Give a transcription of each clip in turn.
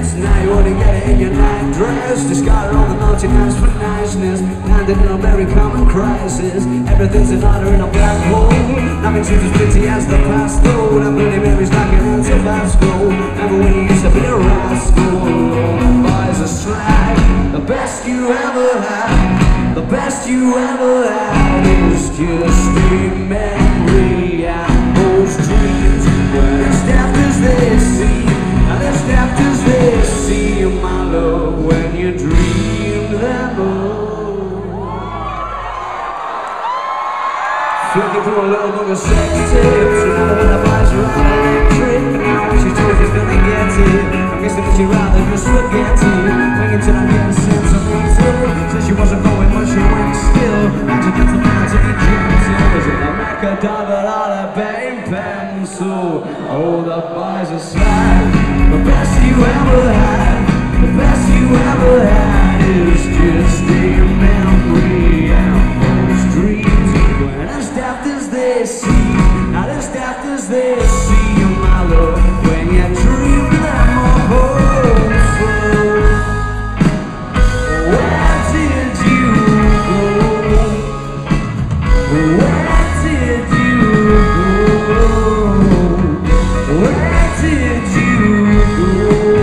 nice. Now you wanna get it in your night dress. Discard all the naughtiness for niceness. Landed in a very common crisis. Everything's in order in a black hole. Nothing seems as pretty as the past though. And Bloody Mary's knocking on Tabasco. Remember when you used to be a rascal? All the boys are slag. The best you ever had, the best you ever had is just a memory and those dreams. When as daft as they seem, and as daft as they seem, my love, when you dream them all. Flicking through a little book of sex tips. Remember when the boys were on electric? Now when she told she's gonna get it, I'm guessing that she'd rather just forget it. Waiting till I get sentimental. Said she wasn't going but she went still. Now she gets a man to be gentle. Is it the Macadam or the Bane pencil? Oh, the boys are slag. The best you ever had, the best you ever had is just a memory and those dreams. When as daft as they seem, not as daft as they seem, my love, when you dream them all. Where did you go? Where did you go? Where did you go?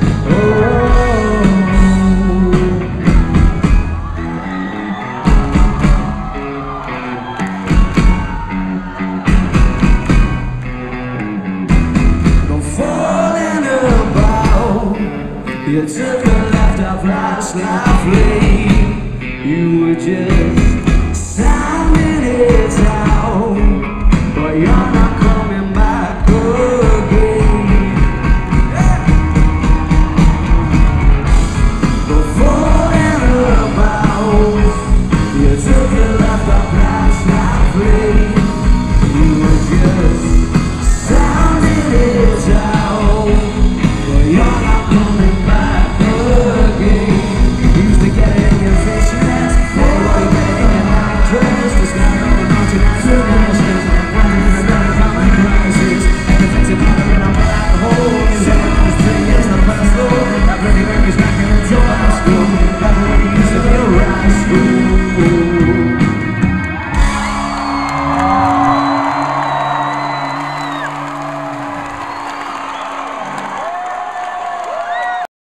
Falling about, you took a left off last lovely. You were just